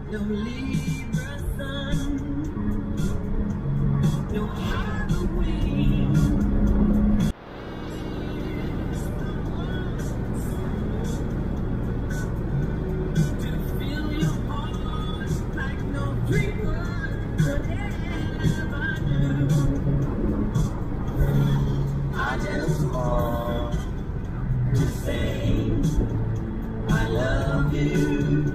no Libra sun, no Halloween. To fill your heart like no dreamer could ever do. I just want to say I love you.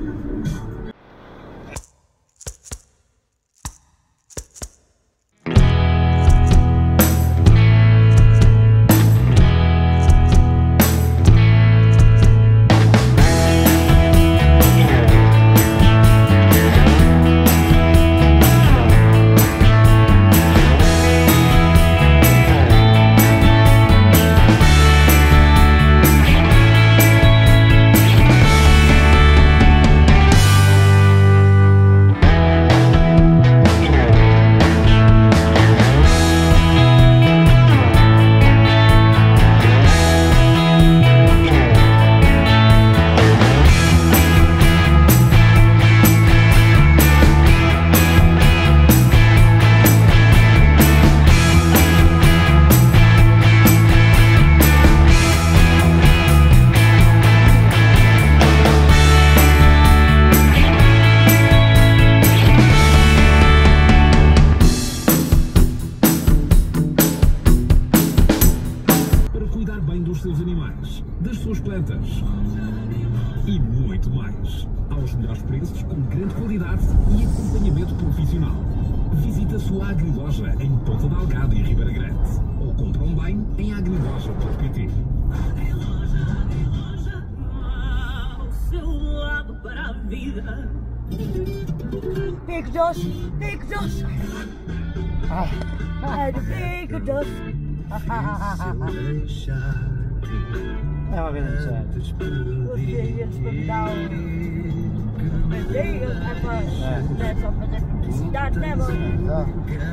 Das suas plantas e muito mais, aos melhores preços, com grande qualidade e acompanhamento profissional. Visite a sua agriloja em Ponta Delgado e Ribeira Grande ou compre online em agriloja.pt. Agriloja, ao seu lado para a vida. Big doce, big doce. Big doce. É uma grande série. Você ia descontar o... Mas aí, é só fazer publicidade, né, mano?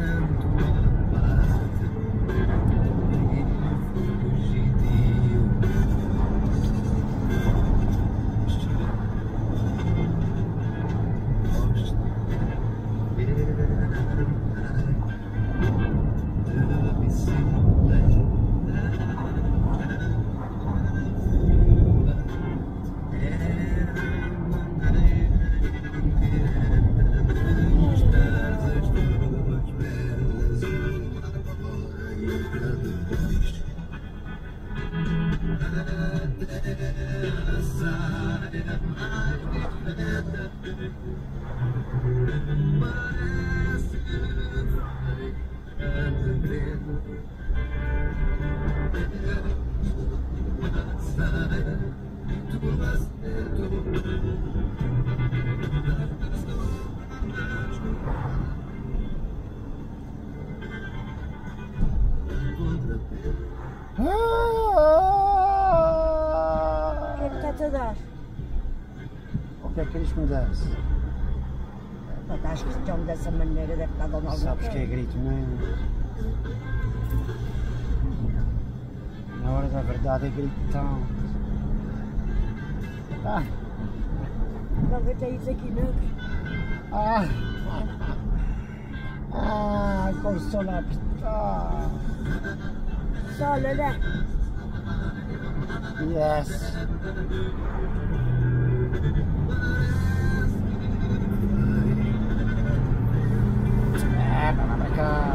O que é que eles me dão? Acho que estão dessa maneira, deve estar dando alguma coisa. Sabes que é grito, não é? Na hora da verdade é gritão. Ah! Não vai ter isso aqui, não? Com o sol a pitar. Sol, né? Yes. Para cá.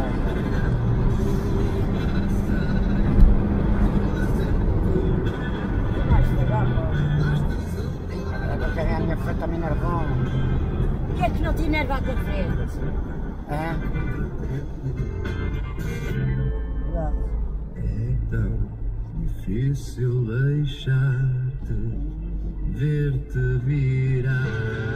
Agora que a minha frente está me enervando. O que é que não te enerva a tua frente? É? É tão difícil deixar-te, ver-te virar.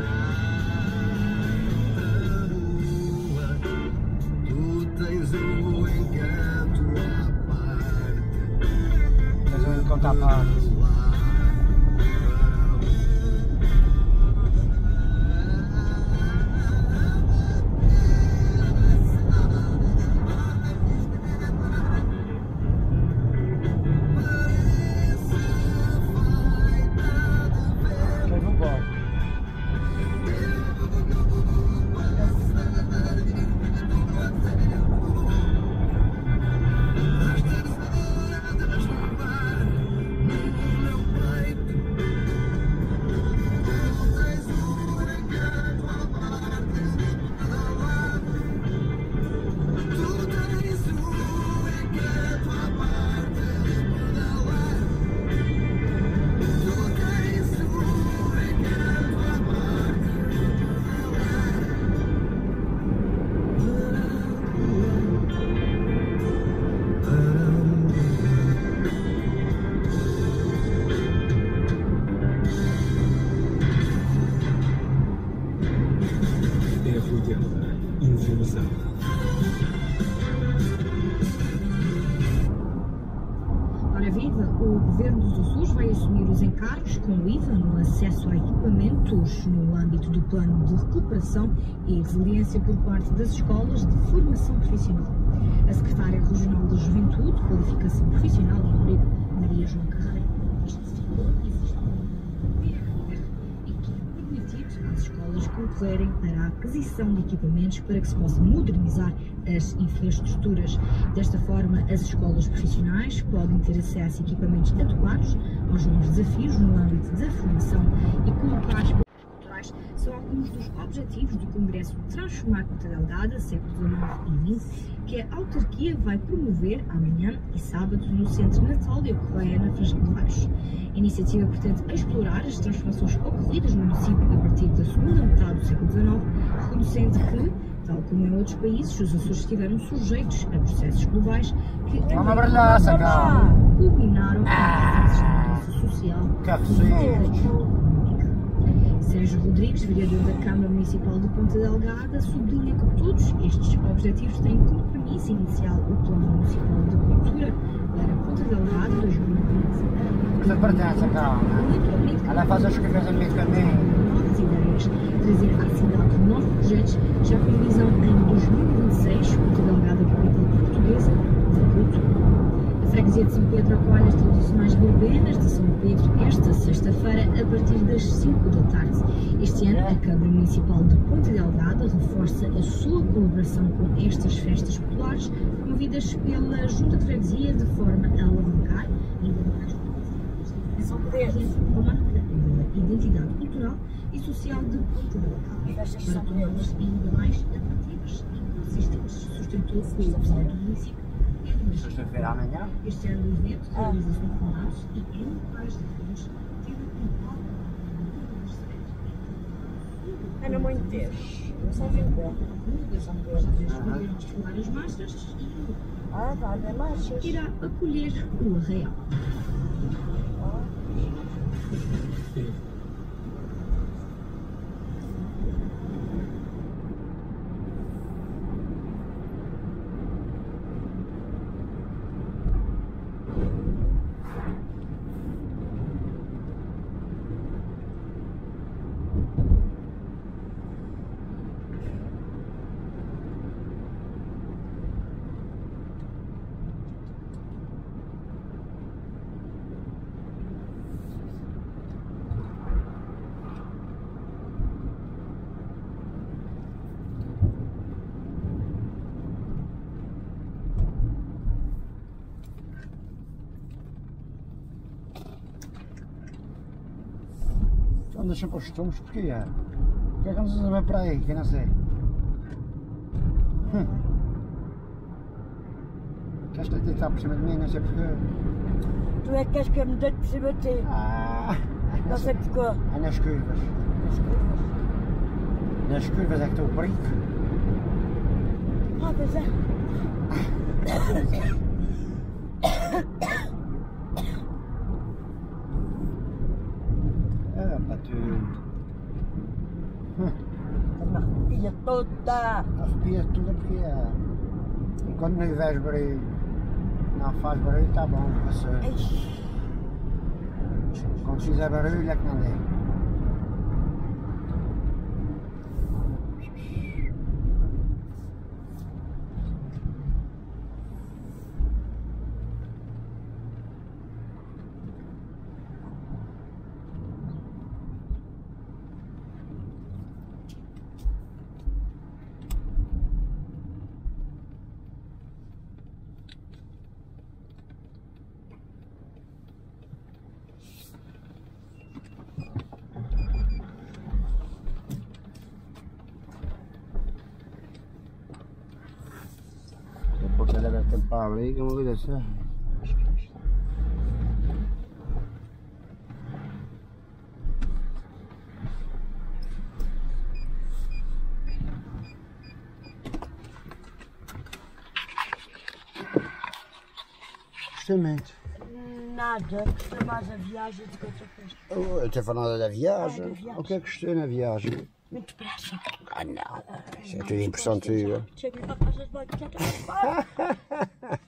Tu tens um encanto à parte. Mas eu vou contar a parte. educação. Ora viva, o Governo dos Açores vai assumir os encargos com o IVA no acesso a equipamentos no âmbito do Plano de Recuperação e Resiliência por parte das escolas de formação profissional. A Secretária Regional da Juventude, Qualificação Profissional e Emprego, Maria João Carreira, justificou que existe um PRR e que é permitido às escolas concorrerem para a aquisição de equipamentos para que se possa modernizar as infraestruturas. Desta forma, as escolas profissionais podem ter acesso a equipamentos adequados aos novos desafios no âmbito da formação e colocar as culturais são alguns dos objetivos do Congresso Transformar Ponta Delgada, século XIX e XX, que a autarquia vai promover amanhã e sábado no Centro Natália Correia, na Frasco de Baixo. A iniciativa pretende explorar as transformações ocorridas no município a partir da segunda metade do século XIX, reconhecendo que, tal como em outros países, os Açores estiveram sujeitos a processos globais que culminaram com crises de crise social e económica. Sérgio Rodrigues, vereador da Câmara Municipal de Ponta Delgada, sublinha que todos estes objetivos têm como premissa inicial o Plano Municipal de Cultura para Ponta Delgada 2020. Que pertence, calma. Ela faz as coisas a mim também. Novas ideias, trazer à cidade novos projetos, já com visão em 2026, Ponta Delgada, capital portuguesa da cultura. A freguesia de São Pedro acolhe as tradicionais verbenas de São Pedro esta sexta-feira a partir das 5 da tarde. Este ano, a Câmara Municipal de Ponta Delgada reforça a sua colaboração com estas festas populares, promovidas pela Junta de Freguesia de forma a alavancar ainda mais a identidade cultural e social de Ponta Delgada, para torná-las ainda mais atrativas e consistentes, sustentou o Presidente do município. Sexta-feira amanhã? Este ano o evento realiza-se no Fornados e em locais diferentes, tendo um palco. Ana muito Deus. Eu só vim ver. Várias marchas Ah, vai, marchas. e irá acolher o arraial. Anda sempre aos tons, porquê? Porquê é que andas a ver para aí? Que eu não sei. Queres deitar por cima de mim? Não sei porquê. Tu é que queres que eu me deite por cima de ti? Não sei porquê. É nas curvas. Nas curvas é que estou o perigo. Ah, pois é. Para tu. Me arrepia toda. Arrepias tudo porque é. E quando não tiveres barulho, não faz barulho, está bom. Quando fizer barulho é que não dê. Porque deve ter para abrir, que é uma coisa assim. Justamente. Nada, custa mais a viagem do que outra coisa. Eu estou falando da viagem. Ah, da viagem. O que é que gostei na viagem? Muito depressa. Ah não, isso é tudo impressão de tua. Chego para a casa de banho, já estou